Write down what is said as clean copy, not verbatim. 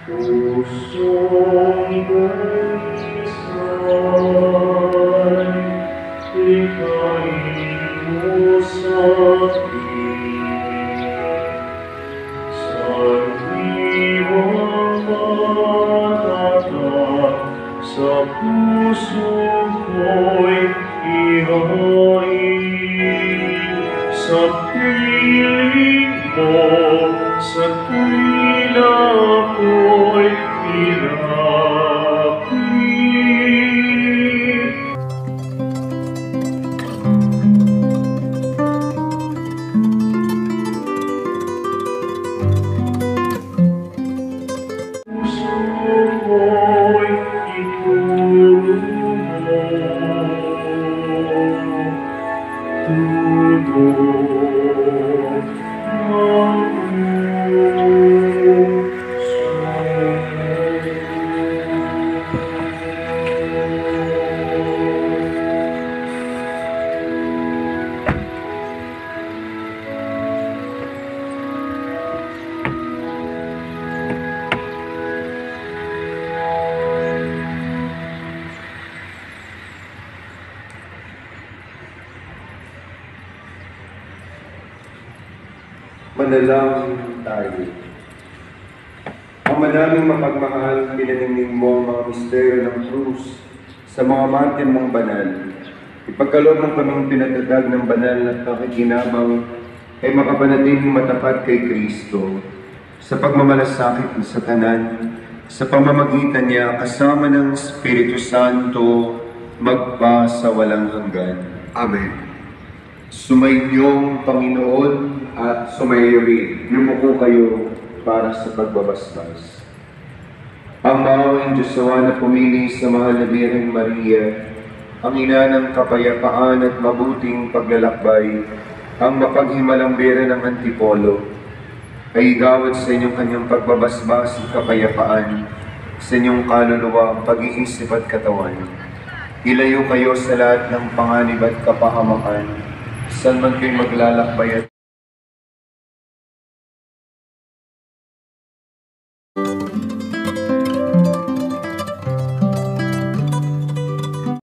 Pusong daysay, ikain mo sa akin, sa diwang matatag, sa puso ko'y ihain, sa piling mo, sa tuwina ko'y ilapit. Puso ko'y ituro mo, tunog ng Manalangin tayo. Ang manaming mapagmahal, pinaningning mo ang mga misteryo ng krus sa mga mantin mong banal. Ipagkaloob ng kaming pinatatag ng banal at pakikinabang ay makapanatiling matapat kay Kristo sa pagmamalasakit sa tanan, sa pamamagitan niya kasama ng Espiritu Santo, magpa sa walang hanggan. Amen. Sumainyong Panginoon at sumayo rin. Yumuko kayo para sa pagbabasbas. Ang maawang Diyosawa na pumili sa mahal na Birheng Maria, ang ina ng kapayapaan at mabuting paglalakbay, ang mapaghimalang bira ng Antipolo, ay igawad sa inyong kanyang pagbabasbas at kapayapaan, sa inyong kaluluwa, pag-iisip at katawan. Ilayo kayo sa lahat ng panganib at kapahamakan, saan man kayo maglalakbay at